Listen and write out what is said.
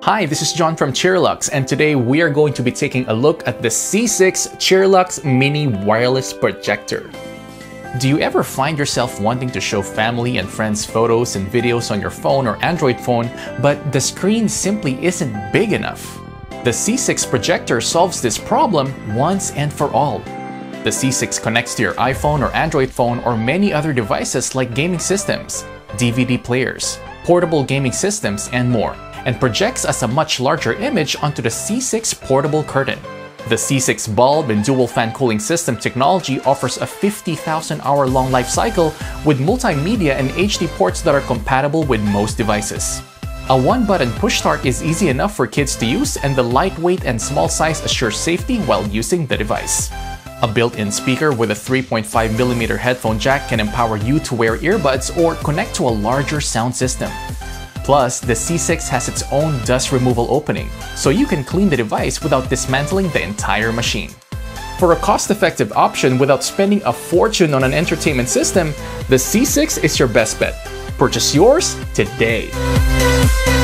Hi, this is John from Cheerlux, and today we are going to be taking a look at the C6 Cheerlux Mini Wireless Projector. Do you ever find yourself wanting to show family and friends photos and videos on your phone or Android phone, but the screen simply isn't big enough? The C6 projector solves this problem once and for all. The C6 connects to your iPhone or Android phone or many other devices like gaming systems, DVD players, portable gaming systems, and more, and projects as a much larger image onto the C6 portable curtain. The C6 bulb and dual fan cooling system technology offers a 50,000 hour long life cycle with multimedia and HD ports that are compatible with most devices. A one-button push start is easy enough for kids to use, and the lightweight and small size assures safety while using the device. A built-in speaker with a 3.5mm headphone jack can empower you to wear earbuds or connect to a larger sound system. Plus, the C6 has its own dust removal opening, so you can clean the device without dismantling the entire machine. For a cost-effective option without spending a fortune on an entertainment system, the C6 is your best bet. Purchase yours today!